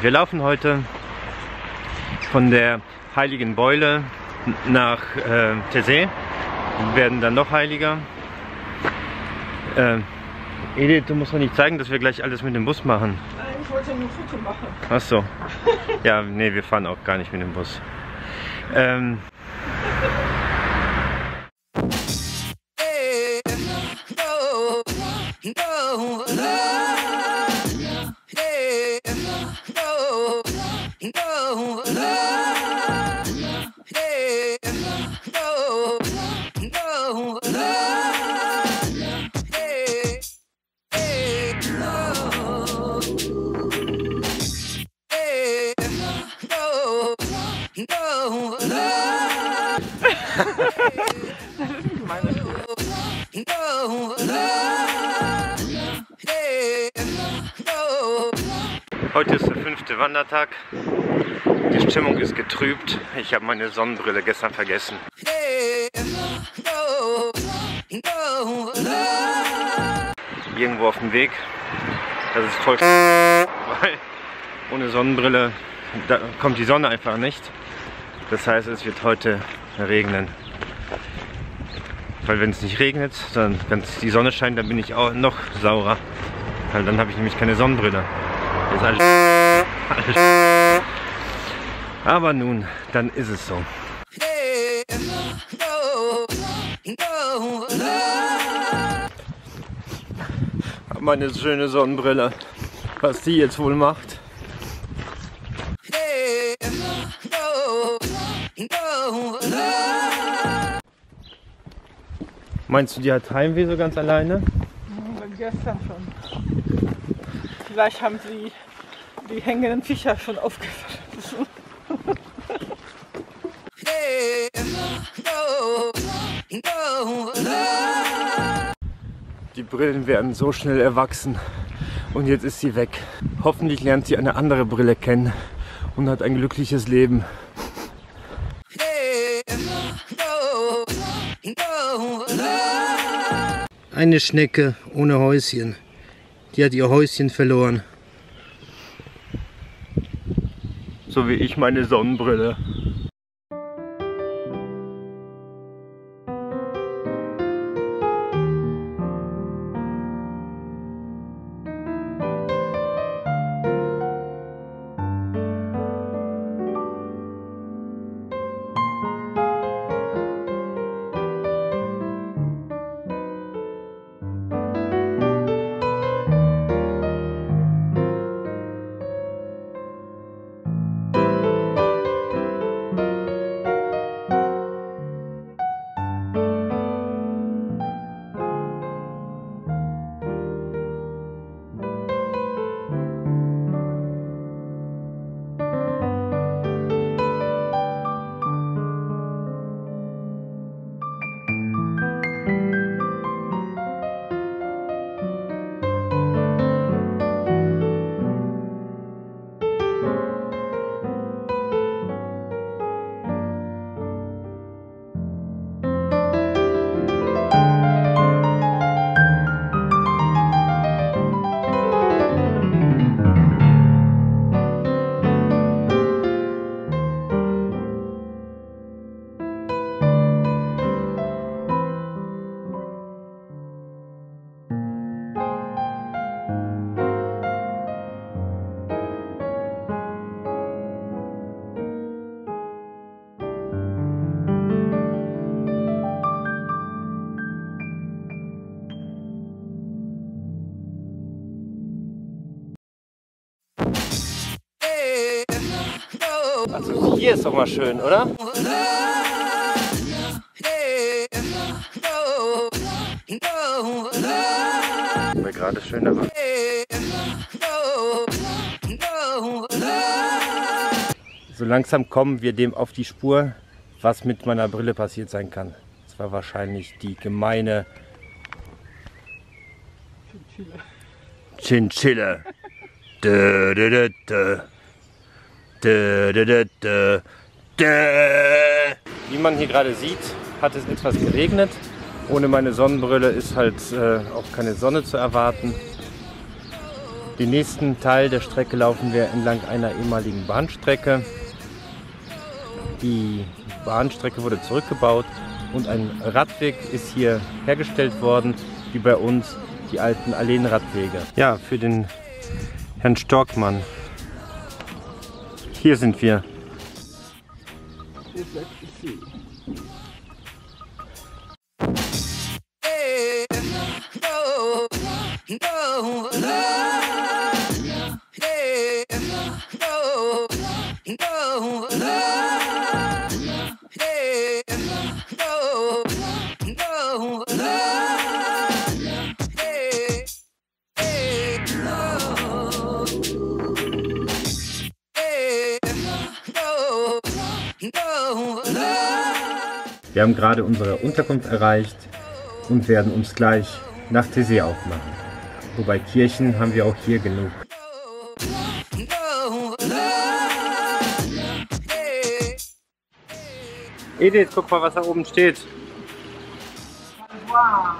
Wir laufen heute von der Heiligen Beule nach Tessé. Wir werden dann noch heiliger. Edith, du musst doch nicht zeigen, dass wir gleich alles mit dem Bus machen. Nein, ich wollte nur ein Foto machen. Ach so. Ja, nee, wir fahren auch gar nicht mit dem Bus. Heute ist der 5. Wandertag. Die Stimmung ist getrübt. Ich habe meine Sonnenbrille gestern vergessen. Irgendwo auf dem Weg. Das ist voll, weil ohne Sonnenbrille da kommt die Sonne einfach nicht. Das heißt, es wird heute regnen. Weil wenn es nicht regnet, sondern wenn die Sonne scheint, dann bin ich auch noch saurer. Weil dann habe ich nämlich keine Sonnenbrille. Das ist alles. Aber nun, dann ist es so. Meine schöne Sonnenbrille. Was die jetzt wohl macht. Meinst du, die hat Heimweh so ganz alleine? Gestern schon. Vielleicht haben sie die hängenden Viecher schon aufgefressen. Die Brillen werden so schnell erwachsen und jetzt ist sie weg. Hoffentlich lernt sie eine andere Brille kennen und hat ein glückliches Leben. Eine Schnecke ohne Häuschen. Die hat ihr Häuschen verloren. So wie ich meine Sonnenbrille. Also hier ist doch mal schön, oder? War gerade schön, aber so langsam kommen wir dem auf die Spur, was mit meiner Brille passiert sein kann. Das war wahrscheinlich die gemeine Chinchilla. Wie man hier gerade sieht, hat es etwas geregnet. Ohne meine Sonnenbrille ist halt auch keine Sonne zu erwarten. Den nächsten Teil der Strecke laufen wir entlang einer ehemaligen Bahnstrecke. Die Bahnstrecke wurde zurückgebaut und ein Radweg ist hier hergestellt worden, wie bei uns die alten Alleenradwege. Ja, für den Herrn Storkmann. Hier sind wir. Wir haben gerade unsere Unterkunft erreicht und werden uns gleich nach Taizé aufmachen. Wobei Kirchen haben wir auch hier genug. Edith, guck mal, was da oben steht. Wow.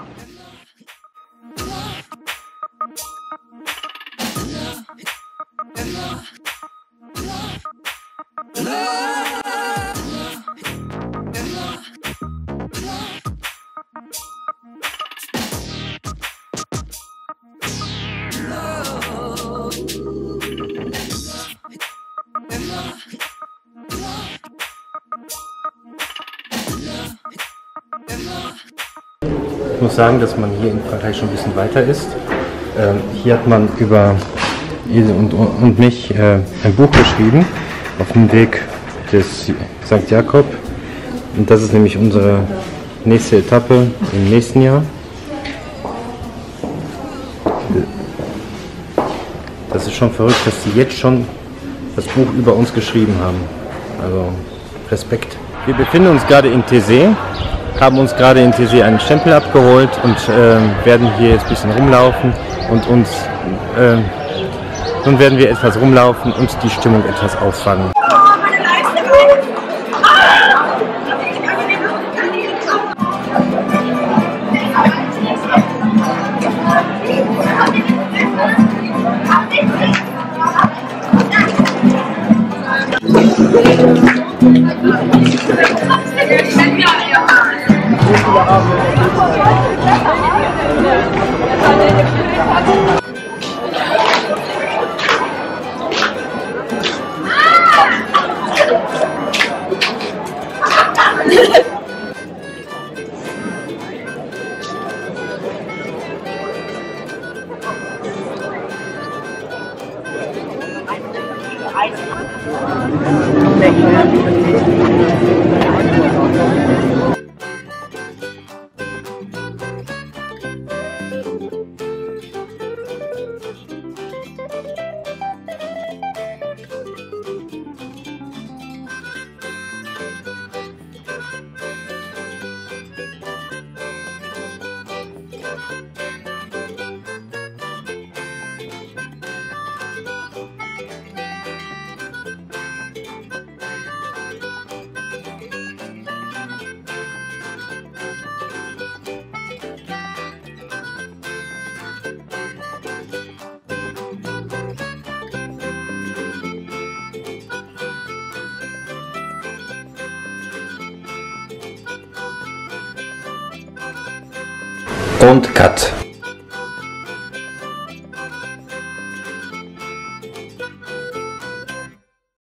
Ich muss sagen, dass man hier in Frankreich schon ein bisschen weiter ist. Hier hat man über Ilse und mich ein Buch geschrieben, auf dem Weg des St. Jakob. Und das ist nämlich unsere nächste Etappe im nächsten Jahr. Das ist schon verrückt, dass sie jetzt schon das Buch über uns geschrieben haben. Also Respekt. Wir befinden uns gerade in Taizé, haben uns gerade in Taizé einen Stempel abgeholt und werden hier jetzt ein bisschen rumlaufen und uns nun werden wir etwas rumlaufen und die Stimmung etwas auffangen. Und Cut.